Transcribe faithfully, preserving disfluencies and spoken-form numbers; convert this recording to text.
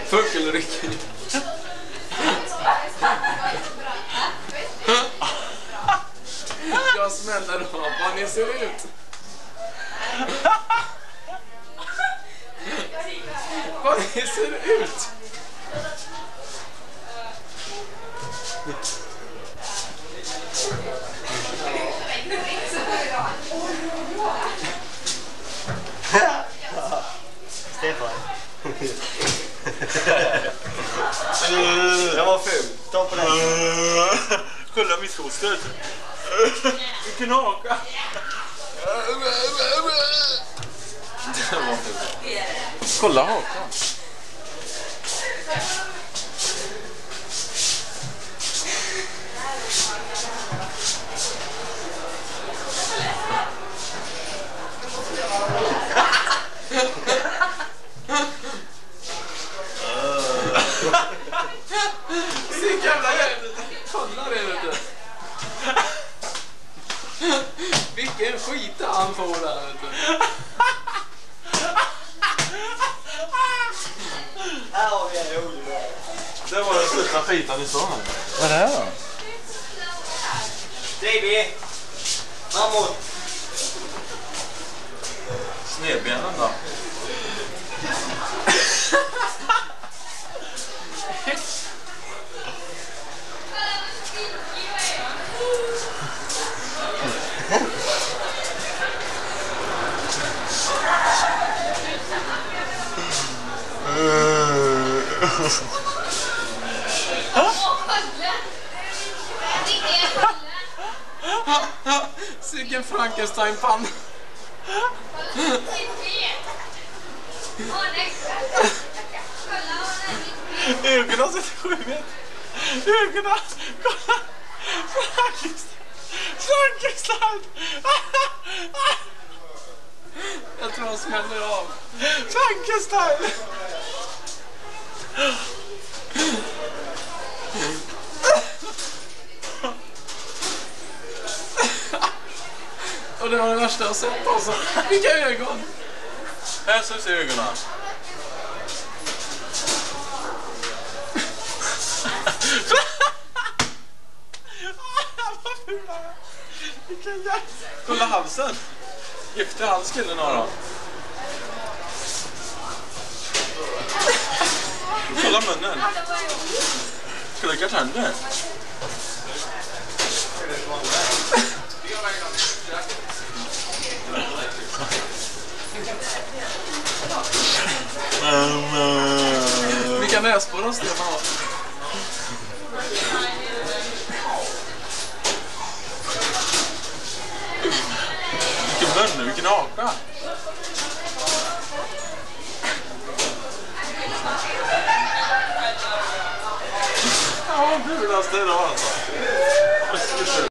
Puckelrycken. Jag smäller av vad ni ser ut. Vad ni ser ut. Stefan. Jag var ful. Ta på den. Kolla mitt foster. Vilken haka. Kolla hakan. Vilken jävla jävla. Kolla det vet du. Vilken skita han får där vet du. Här har vi en rolig. Det var den största skitan i stan. Vad är det här då? Baby. Mammor. Snedbenen då. Vilken Frankenstein-panna. Ögonen sätter sju meter. Ögonen. Kolla. Frankenstein. Frankenstein. Jag tror han smäller av. Frankenstein. Och det var det värsta jag sett alltså. Vilka ögon. Här så ser ögonen. Kolla halsen. Giftig hals killen har då. Kolla munnen. Kolla kartänder. Vilka nässpår har Stefan har? Vilken mun, vilken haka. Ja, fulaste idag alltså.